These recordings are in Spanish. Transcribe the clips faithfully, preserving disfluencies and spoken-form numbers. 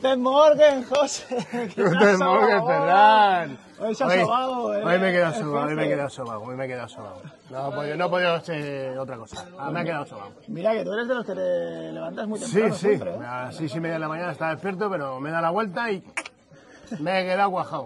Guten Morgen, José. Guten Morgen, Ferran. Hoy se ha sobado, eh. Hoy me he quedado sobado, hoy me he quedado sobado, hoy me he quedado sobado. No, pues, no he podido hacer otra cosa. Ah, me he quedado sobado. Mira que tú eres de los que te levantas muy temprano. Sí, sí. Siempre, ¿eh? A las seis y media de la mañana estaba despierto, pero me da la vuelta y me he quedado cuajado.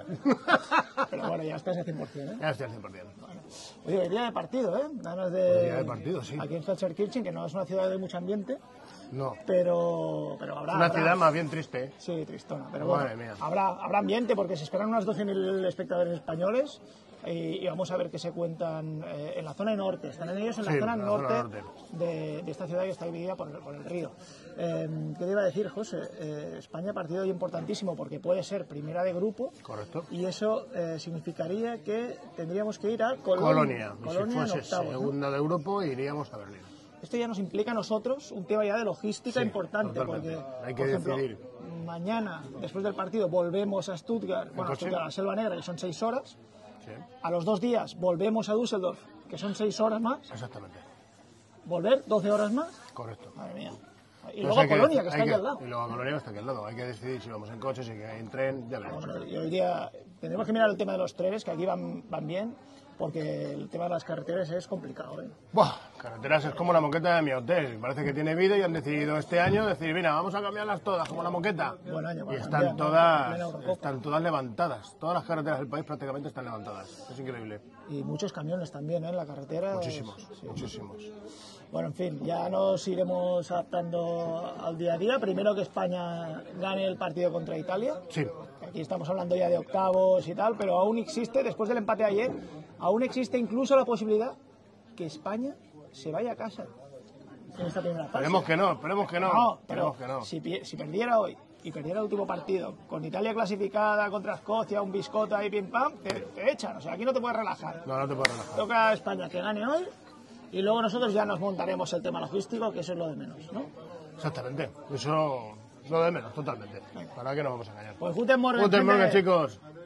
Pero bueno, ya estás al cien por cien, ¿eh? Ya estoy al cien por cien. Bueno. Oye, hoy día de partido, ¿eh? Ganas de... Hoy día de partido, sí. Aquí en Felserkirchen, que no es una ciudad de mucho ambiente. No. Pero, pero habrá... Es una habrá... ciudad más bien triste, ¿eh? Sí, tristona. Pero Madre bueno, mía. Habrá, habrá ambiente porque se esperan unos doce mil espectadores españoles y, y vamos a ver qué se cuentan eh, en la zona norte. Están en ellos en la Sí, zona en la norte, zona norte. De, de esta ciudad que está dividida por, por el río. Eh, ¿Qué te iba a decir, José? Eh, España partido hoy importantísimo porque puede ser primera de grupo. Correcto. Y eso eh, significaría que tendríamos que ir a Colonia. Colonia. Y Colonia si fuese en octavos, ¿no? segunda de grupo, iríamos a Berlín. Esto ya nos implica a nosotros un tema ya de logística Sí, importante, totalmente. porque Hay que por ejemplo, decidir. mañana, después del partido, volvemos a Stuttgart, bueno, a coche? Stuttgart, a la Selva Negra, que son seis horas. Sí, A los dos días volvemos a Düsseldorf, que son seis horas más. exactamente. Volver, doce horas más. Correcto. Madre mía. Y Pues luego hay a Colonia, que, hay está aquí al lado. Y luego a Colonia, que está aquí al lado. Hay que decidir si vamos en coche, si en tren, ya veremos. Bueno, y hoy día tendremos que mirar el tema de los trenes, que aquí van, van bien, porque el tema de las carreteras es complicado, ¿eh? Buah, carreteras es como la moqueta de mi hotel. Parece que tiene vida y han decidido este año decir, mira, vamos a cambiarlas todas como la moqueta. Buen año Y para están cambiar, ¿no? todas, Plena Eurocopa. están todas levantadas. Todas las carreteras del país prácticamente están levantadas. Es increíble. Y muchos camiones también, ¿eh? En la carretera. Muchísimos, Sí. muchísimos. Bueno, en fin, ya nos iremos adaptando al día a día. Primero que España gane el partido contra Italia. Sí. Aquí estamos hablando ya de octavos y tal, pero aún existe, después del empate de ayer, aún existe incluso la posibilidad que España se vaya a casa en esta primera fase. Esperemos que no, esperemos que no. No, pero esperemos que no. si, pi- si perdiera hoy y perdiera el último partido, con Italia clasificada contra Escocia, un biscota y pim pam, te, te echan. O sea, aquí no te puedes relajar. No, no te puedes relajar. Toca a España que gane hoy y luego nosotros ya nos montaremos el tema logístico, que eso es lo de menos, ¿no? Exactamente. Eso lo de menos, totalmente. Para que no vamos a engañar. Pues Guten Morgen, Guten Morgen, gente. chicos.